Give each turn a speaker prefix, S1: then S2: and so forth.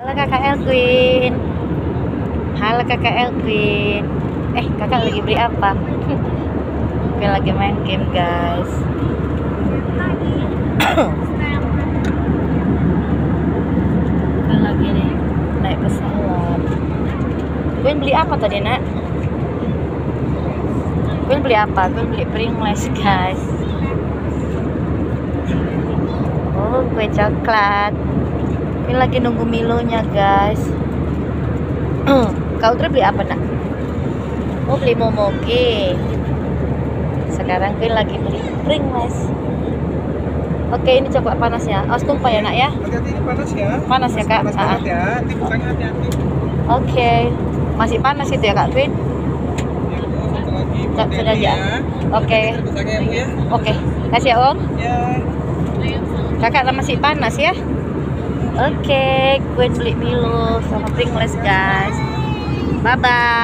S1: Halo kakak Elquin. Halo kakak Elquin. Kakak lagi beli apa? Oke, lagi main game guys. Kan lagi nih naik pesawat. Queen beli apa tadi nak? Queen beli apa? Queen beli Pringles guys. Oh, kue coklat. Queen lagi nunggu Milonya guys. Kau beli apa nak? Oh, beli Momoke. Sekarang Queen lagi beli Pringles. Oke, ini coba panas ya. Awas tumpah ya nak ya.
S2: Hati-hati, ini panas ya.
S1: Panas ya kak.
S2: Panas banget ya. Dibukanya hati-hati.
S1: Oke, masih panas itu ya kak Queen.
S2: Ya Bu, satu lagi.
S1: Sudah ya. Oke.
S2: Dibukanya ya Bu ya.
S1: Oke, kasih ya Om.
S2: Ya.
S1: Kakak masih panas ya. Oke, Queen beli Milo sama Pringles guys. Bye bye.